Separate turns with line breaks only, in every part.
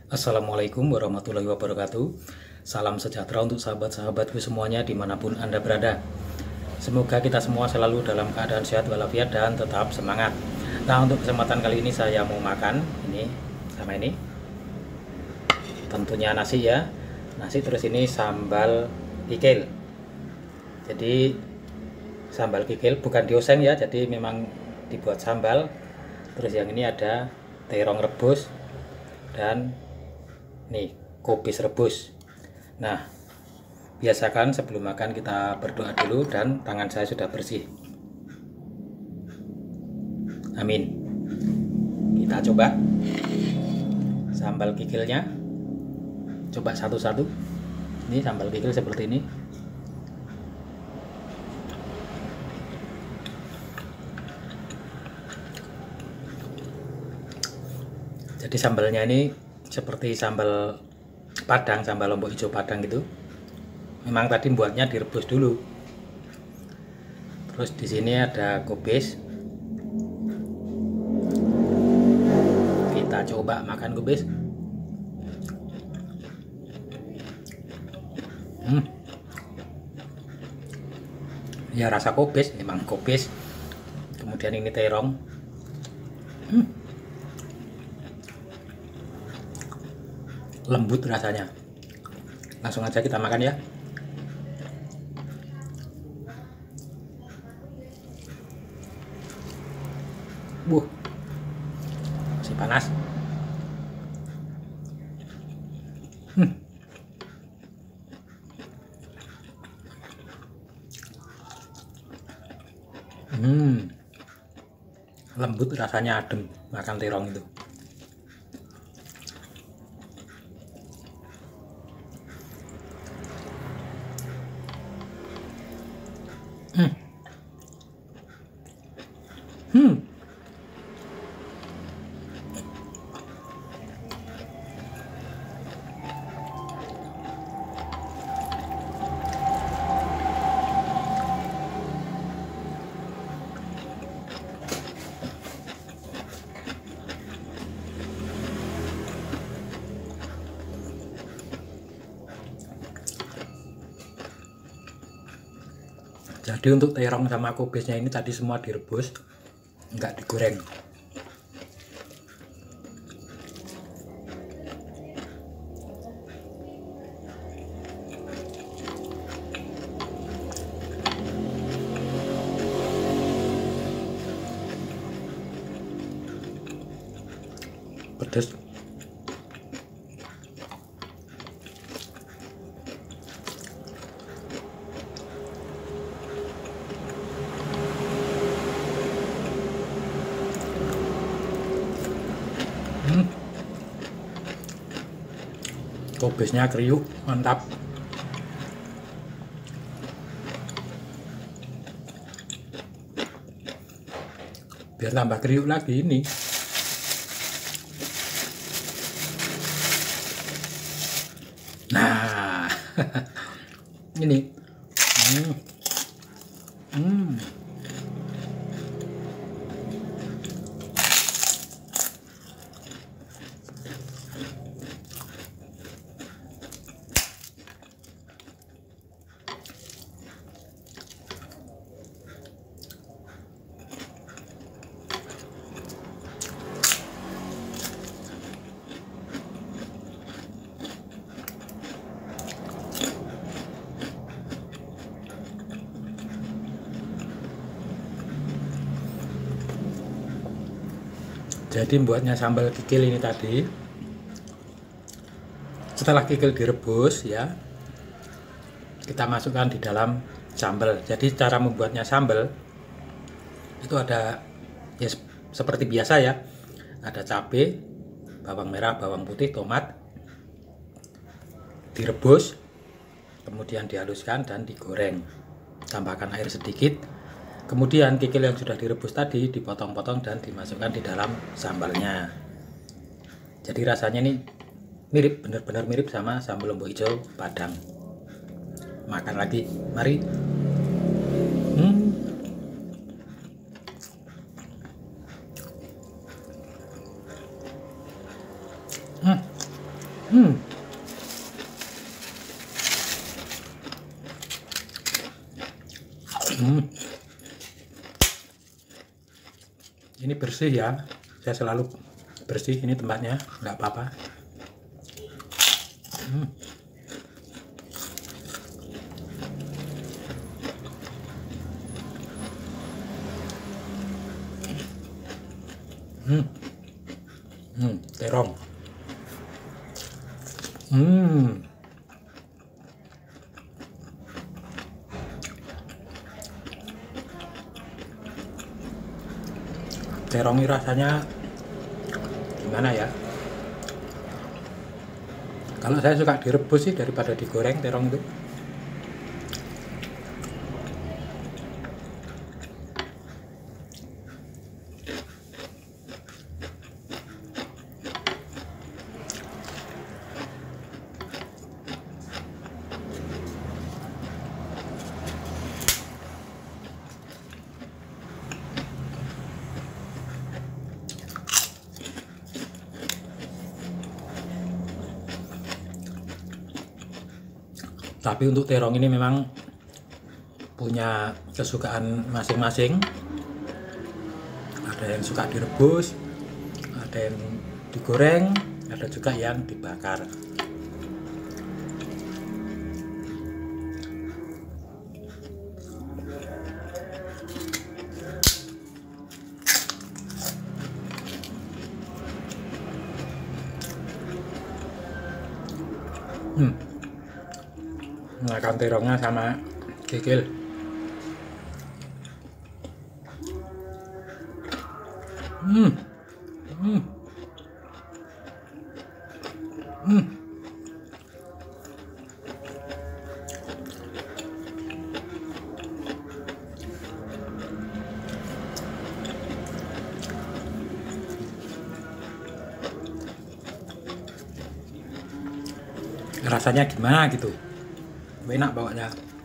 Assalamualaikum warahmatullahi wabarakatuh. Salam sejahtera untuk sahabat-sahabatku semuanya dimanapun Anda berada. Semoga kita semua selalu dalam keadaan sehat walafiat dan tetap semangat. Nah, untuk kesempatan kali ini saya mau makan ini sama ini. Tentunya nasi ya. Nasi terus ini sambal kikil. Jadi sambal kikil bukan dioseng ya, jadi memang dibuat sambal. Terus yang ini ada terong rebus dan nih kubis rebus. Nah, biasakan sebelum makan kita berdoa dulu dan tangan saya sudah bersih. Amin. Kita coba sambal kikilnya. Coba satu-satu. Ini sambal kikil seperti ini. Jadi sambalnya ini seperti sambal Padang, sambal lombok hijau Padang gitu. Memang tadi buatnya direbus dulu. Terus di sini ada kubis. Kita coba makan kubis. Ya rasa kubis, memang kubis. Kemudian ini terong. Lembut rasanya. Langsung aja kita makan ya. Masih panas. Lembut rasanya, adem makan terong itu. Jadi untuk terong sama kubisnya ini tadi semua direbus, enggak digoreng. Pedas. Kubisnya kriuk, mantap. Biar tambah kriuk lagi ini. Nah, ini. Jadi buatnya sambal kikil ini tadi, setelah kikil direbus ya, kita masukkan di dalam sambal. Jadi cara membuatnya sambal itu ada ya seperti biasa ya, ada cabai, bawang merah, bawang putih, tomat, direbus, kemudian dihaluskan dan digoreng, tambahkan air sedikit. Kemudian kikil yang sudah direbus tadi dipotong-potong dan dimasukkan di dalam sambalnya. Jadi rasanya ini mirip, benar-benar mirip sama sambal lombok hijau Padang. Makan lagi, mari. Hmm. Hmm. Ini bersih ya, saya selalu bersih ini tempatnya, nggak apa-apa. Hmm. Hmm. Terong. Terong ini rasanya gimana ya? Kalau saya suka direbus sih daripada digoreng terong itu. Tapi untuk terong ini memang punya kesukaan masing-masing. Ada yang suka direbus, ada yang digoreng, ada juga yang dibakar. Makan terongnya sama kikil. Rasanya gimana gitu, enak bawanya.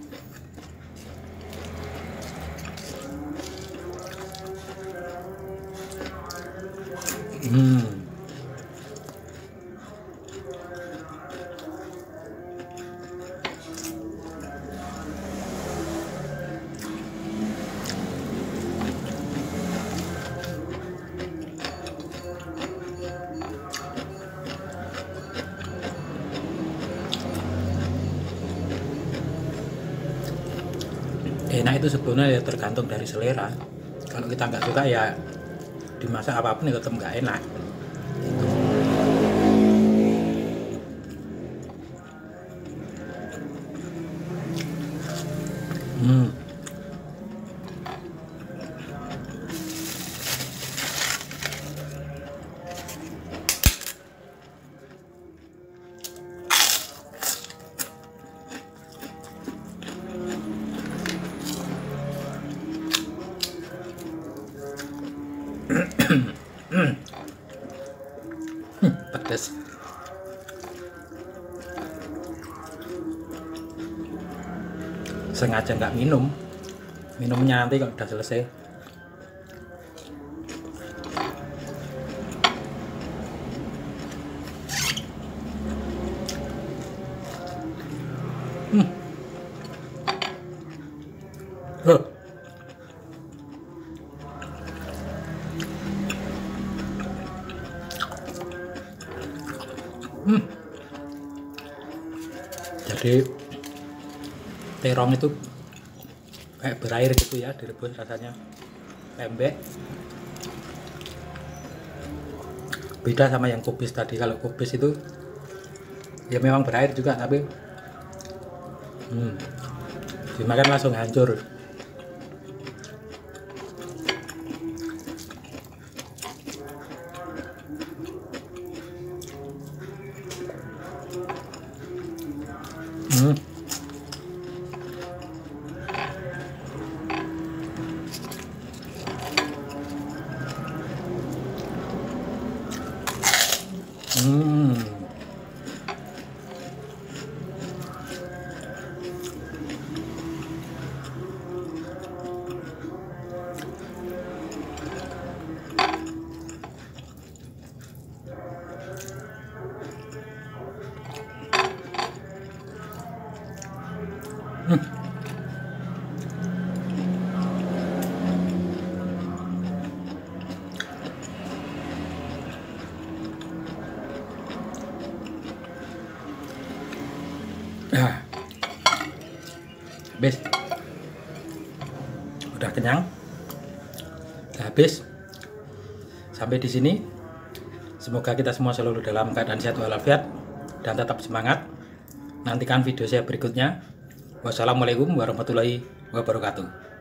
Enak itu sebetulnya ya tergantung dari selera. Kalau kita nggak suka ya dimasak apapun ya tetap nggak enak. Pedas. Sengaja nggak minumnya nanti kalau udah selesai. Jadi terong itu kayak berair gitu ya, direbus rasanya lembek. Beda sama yang kubis tadi. Kalau kubis itu ya memang berair juga, tapi dimakan langsung hancur. Nah, habis. Udah kenyang. Udah habis. Sampai di sini. Semoga kita semua selalu dalam keadaan sehat walafiat dan tetap semangat. Nantikan video saya berikutnya. Wassalamualaikum warahmatullahi wabarakatuh.